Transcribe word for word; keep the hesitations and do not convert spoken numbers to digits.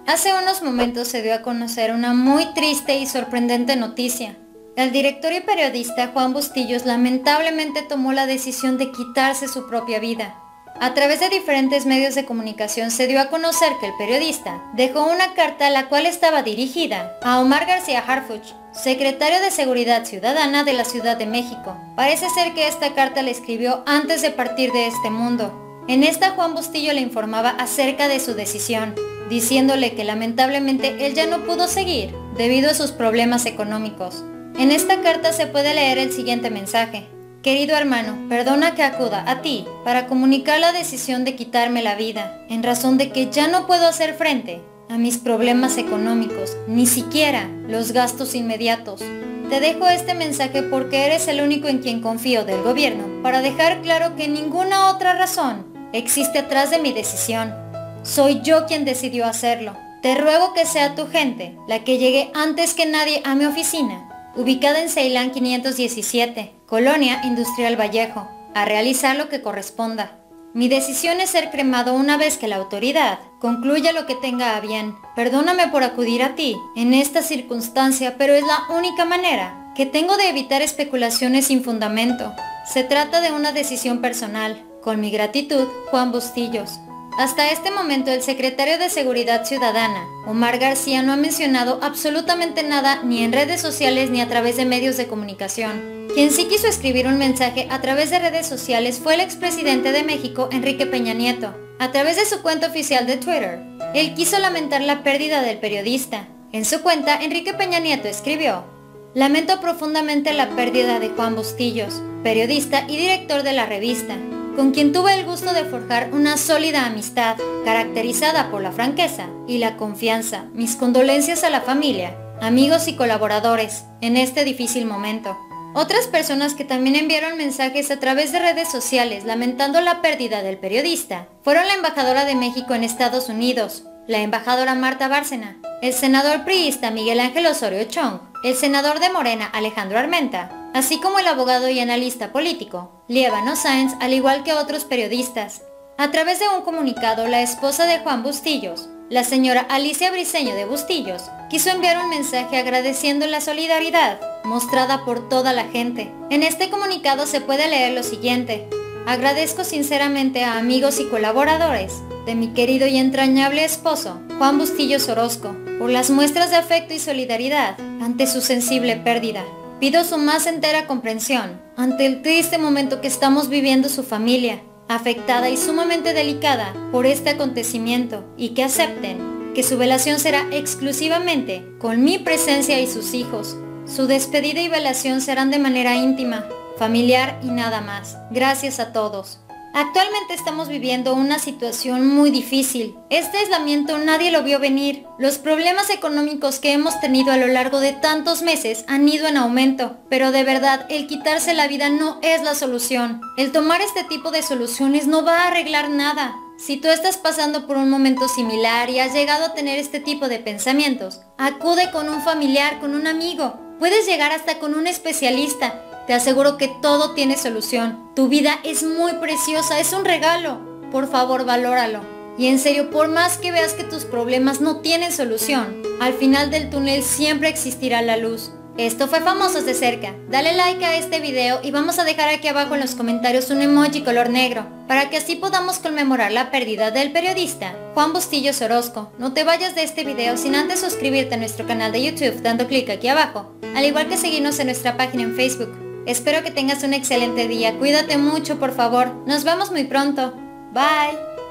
Hace unos momentos se dio a conocer una muy triste y sorprendente noticia. El director y periodista Juan Bustillos lamentablemente tomó la decisión de quitarse su propia vida. A través de diferentes medios de comunicación se dio a conocer que el periodista dejó una carta la cual estaba dirigida a Omar García Harfuch, secretario de Seguridad Ciudadana de la Ciudad de México. Parece ser que esta carta la escribió antes de partir de este mundo. En esta Juan Bustillo le informaba acerca de su decisión, diciéndole que lamentablemente él ya no pudo seguir debido a sus problemas económicos. En esta carta se puede leer el siguiente mensaje. Querido hermano, perdona que acuda a ti para comunicar la decisión de quitarme la vida, en razón de que ya no puedo hacer frente a mis problemas económicos, ni siquiera los gastos inmediatos. Te dejo este mensaje porque eres el único en quien confío del gobierno, para dejar claro que ninguna otra razón existe atrás de mi decisión. Soy yo quien decidió hacerlo. Te ruego que sea tu gente la que llegue antes que nadie a mi oficina, ubicada en Ceilán quinientos diecisiete, Colonia Industrial Vallejo, a realizar lo que corresponda. Mi decisión es ser cremado una vez que la autoridad concluya lo que tenga a bien. Perdóname por acudir a ti en esta circunstancia, pero es la única manera que tengo de evitar especulaciones sin fundamento. Se trata de una decisión personal. Con mi gratitud, Juan Bustillos. Hasta este momento, el secretario de Seguridad Ciudadana, Omar García, no ha mencionado absolutamente nada ni en redes sociales ni a través de medios de comunicación. Quien sí quiso escribir un mensaje a través de redes sociales fue el expresidente de México, Enrique Peña Nieto. A través de su cuenta oficial de Twitter, él quiso lamentar la pérdida del periodista. En su cuenta, Enrique Peña Nieto escribió: Lamento profundamente la pérdida de Juan Bustillos, periodista y director de la revista, con quien tuve el gusto de forjar una sólida amistad, caracterizada por la franqueza y la confianza. Mis condolencias a la familia, amigos y colaboradores en este difícil momento. Otras personas que también enviaron mensajes a través de redes sociales lamentando la pérdida del periodista fueron la embajadora de México en Estados Unidos, la embajadora Marta Bárcena, el senador priista Miguel Ángel Osorio Chong, el senador de Morena Alejandro Armenta, así como el abogado y analista político Líbano Sáenz, al igual que otros periodistas. A través de un comunicado, la esposa de Juan Bustillos, la señora Alicia Briceño de Bustillos, quiso enviar un mensaje agradeciendo la solidaridad mostrada por toda la gente. En este comunicado se puede leer lo siguiente: agradezco sinceramente a amigos y colaboradores de mi querido y entrañable esposo, Juan Bustillos Orozco, por las muestras de afecto y solidaridad ante su sensible pérdida. Pido su más entera comprensión ante el triste momento que estamos viviendo su familia, afectada y sumamente delicada por este acontecimiento, y que acepten que su velación será exclusivamente con mi presencia y sus hijos. Su despedida y velación serán de manera íntima, familiar y nada más. Gracias a todos. Actualmente estamos viviendo una situación muy difícil. Este aislamiento nadie lo vio venir. Los problemas económicos que hemos tenido a lo largo de tantos meses han ido en aumento. Pero de verdad, el quitarse la vida no es la solución. El tomar este tipo de soluciones no va a arreglar nada. Si tú estás pasando por un momento similar y has llegado a tener este tipo de pensamientos, acude con un familiar, con un amigo. Puedes llegar hasta con un especialista. Te aseguro que todo tiene solución. Tu vida es muy preciosa, es un regalo. Por favor, valóralo. Y en serio, por más que veas que tus problemas no tienen solución, al final del túnel siempre existirá la luz. Esto fue Famosos de Cerca. Dale like a este video y vamos a dejar aquí abajo en los comentarios un emoji color negro, para que así podamos conmemorar la pérdida del periodista Juan Bustillos Orozco. No te vayas de este video sin antes suscribirte a nuestro canal de YouTube dando clic aquí abajo, al igual que seguirnos en nuestra página en Facebook. Espero que tengas un excelente día. Cuídate mucho, por favor. Nos vemos muy pronto. Bye.